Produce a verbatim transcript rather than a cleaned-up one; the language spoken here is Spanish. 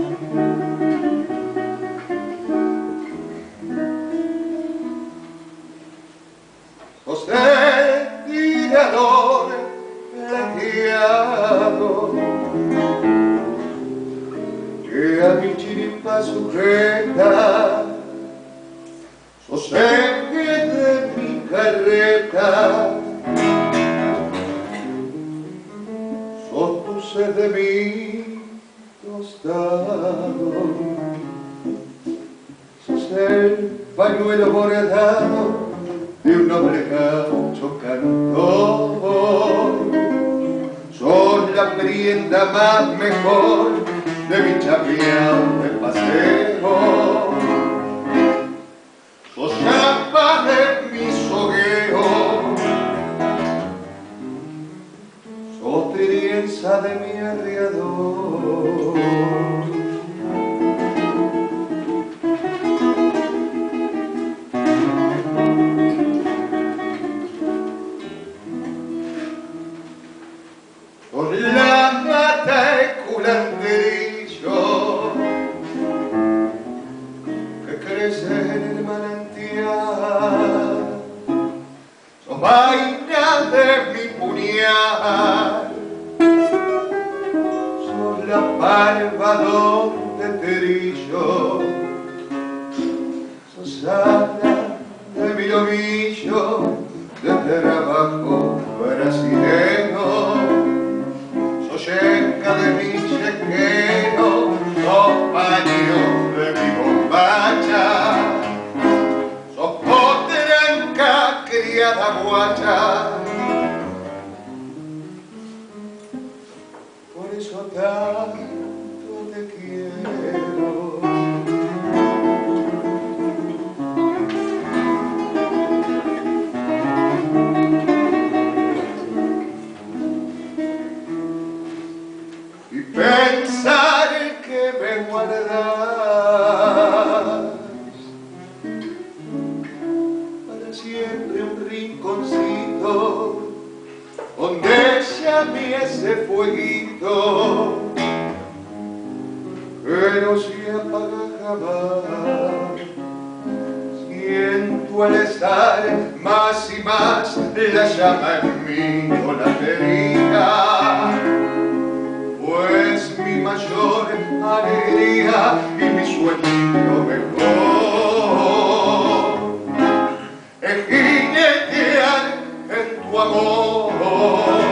Sos el tirador plateado que a mi chiripa sujeta. Sos eje de mi carreta, sos tu sed de mi costado, sos el pañuelo bordado de un noble gaucho cantor, sos la prenda más mejor de mi chapeao de paseo, sos chapa de mi sogueo, sos tirienza de mi arriador. Sos la mata de culanderillo que crece en el manantial, sos vaina de mi puñal, sos la barba donde terillo, sos ala de mi lomillo de trabajo brasileño, sos yeca de mi chequero, sos paño de mi bombacha, sos potranca criada guacha. Por eso tanto te quiero. Y pensar que me guardas para siempre un rinconcito donde llame ese fueguito que no se apaga jamás. Siento al estar más y más la llama en mi volatería, pues mi mayor alegría y mi sueño mejor es jinetear en tu amor.